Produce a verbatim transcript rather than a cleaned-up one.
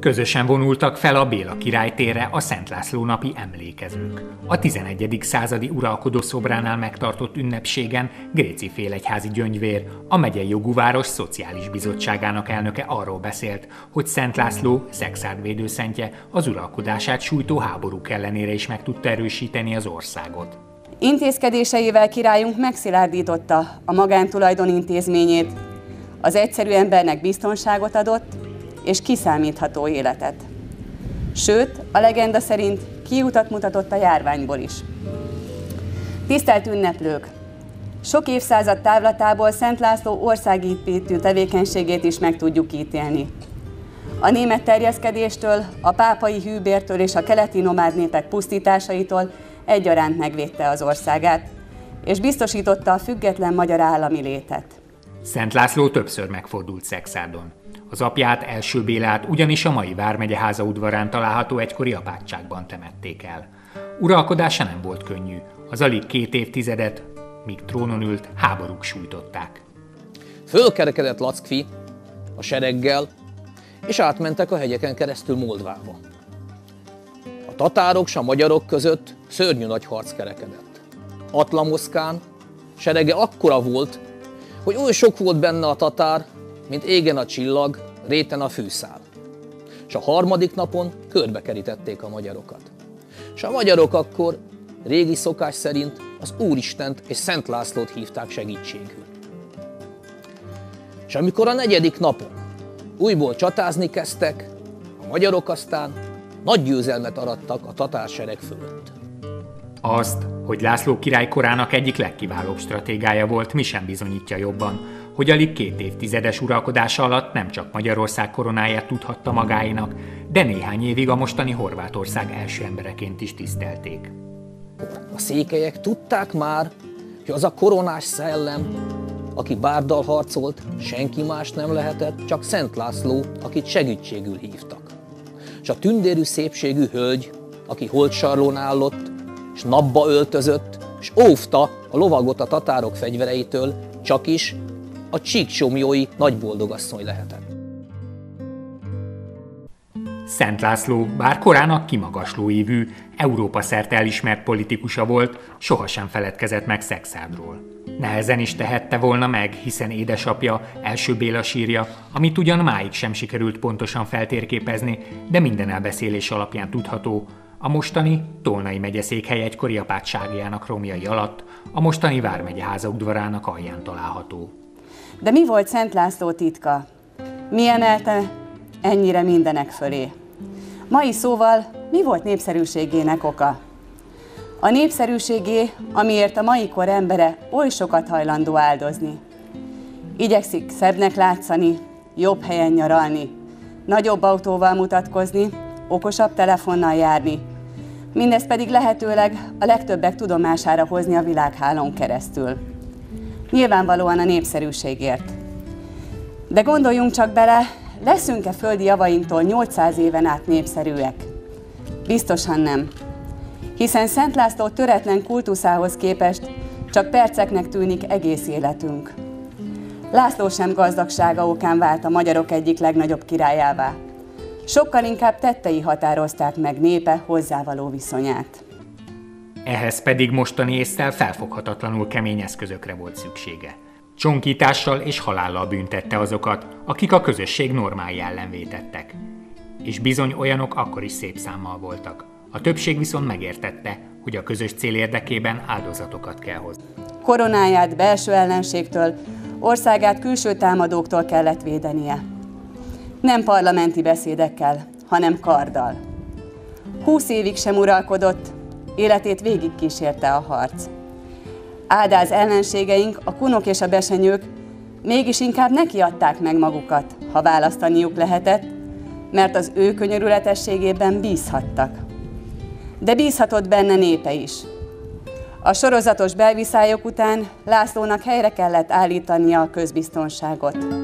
Közösen vonultak fel a Béla király térre a Szent László napi emlékezők. A tizenegyedik századi uralkodó szobránál megtartott ünnepségen Gréci félegyházi Gyöngyvér, a megyei jogú város szociális bizottságának elnöke arról beszélt, hogy Szent László, Szekszárd védőszentje az uralkodását sújtó háborúk ellenére is meg tudta erősíteni az országot. Intézkedéseivel királyunk megszilárdította a magántulajdon intézményét, az egyszerű embernek biztonságot adott és kiszámítható életet. Sőt, a legenda szerint kiutat mutatott a járványból is. Tisztelt ünneplők! Sok évszázad távlatából Szent László országépítő tevékenységét is meg tudjuk ítélni. A német terjeszkedéstől, a pápai hűbértől és a keleti nomád népek pusztításaitól egyaránt megvédte az országát, és biztosította a független magyar állami létet. Szent László többször megfordult Szekszárdon. Az apját, Első Bélát ugyanis a mai vármegye házaudvarán található egykori apátságban temették el. Uralkodása nem volt könnyű, az alig két évtizedet, míg trónon ült, háborúk sújtották. Fölkerekedett Lackfi a sereggel, és átmentek a hegyeken keresztül Moldvába. A tatárok s a magyarok között szörnyű nagy harc kerekedett. Atlamoszkán serege akkora volt, hogy oly sok volt benne a tatár, mint égen a csillag, réten a fűszál. És a harmadik napon körbekerítették a magyarokat. És a magyarok akkor régi szokás szerint az Úristent és Szent Lászlót hívták segítségül. És amikor a negyedik napon újból csatázni kezdtek, a magyarok aztán nagy győzelmet arattak a tatársereg fölött. Azt, hogy László király korának egyik legkiválóbb stratégája volt, mi sem bizonyítja jobban, hogy alig két évtizedes uralkodása alatt nem csak Magyarország koronáját tudhatta magáénak, de néhány évig a mostani Horvátország első embereként is tisztelték. A székelyek tudták már, hogy az a koronás szellem, aki bárddal harcolt, senki más nem lehetett, csak Szent László, akit segítségül hívtak. És a tündérű szépségű hölgy, aki holtsarlón állott, és napba öltözött, és óvta a lovagot a tatárok fegyvereitől, csak is a csíksomjói nagyboldogasszony lehetett. Szent László, bár korának kimagasló évű, Európa szerte elismert politikusa volt, sohasem feledkezett meg Szekszárdról. Nehezen is tehette volna meg, hiszen édesapja, Első Béla sírja, amit ugyan máig sem sikerült pontosan feltérképezni, de minden elbeszélés alapján tudható, a mostani Tolnai megyeszékhely egykori apátságjának romjai alatt, a mostani vármegye házaudvarának alján található. De mi volt Szent László titka? Mi emelte ennyire mindenek fölé? Mai szóval, mi volt népszerűségének oka? A népszerűségé, amiért a mai kor embere oly sokat hajlandó áldozni. Igyekszik szebbnek látszani, jobb helyen nyaralni, nagyobb autóval mutatkozni, okosabb telefonnal járni, mindezt pedig lehetőleg a legtöbbek tudomására hozni a világhálón keresztül. Nyilvánvalóan a népszerűségért. De gondoljunk csak bele, leszünk-e földi javainktól nyolcszáz éven át népszerűek? Biztosan nem. Hiszen Szent László töretlen kultuszához képest csak perceknek tűnik egész életünk. László sem gazdagsága okán vált a magyarok egyik legnagyobb királyává. Sokkal inkább tettei határozták meg népe hozzávaló viszonyát. Ehhez pedig mostani ésszel felfoghatatlanul kemény eszközökre volt szüksége. Csonkítással és halállal büntette azokat, akik a közösség normái ellen vétettek. És bizony olyanok akkor is szép számmal voltak. A többség viszont megértette, hogy a közös cél érdekében áldozatokat kell hozni. Koronáját belső ellenségtől, országát külső támadóktól kellett védenie. Nem parlamenti beszédekkel, hanem karddal. Húsz évig sem uralkodott, életét végig kísérte a harc. Áldáz ellenségeink, a kunok és a besenyők mégis inkább nekiadták meg magukat, ha választaniuk lehetett, mert az ő könyörületességében bízhattak. De bízhatott benne népe is. A sorozatos belviszályok után Lászlónak helyre kellett állítania a közbiztonságot.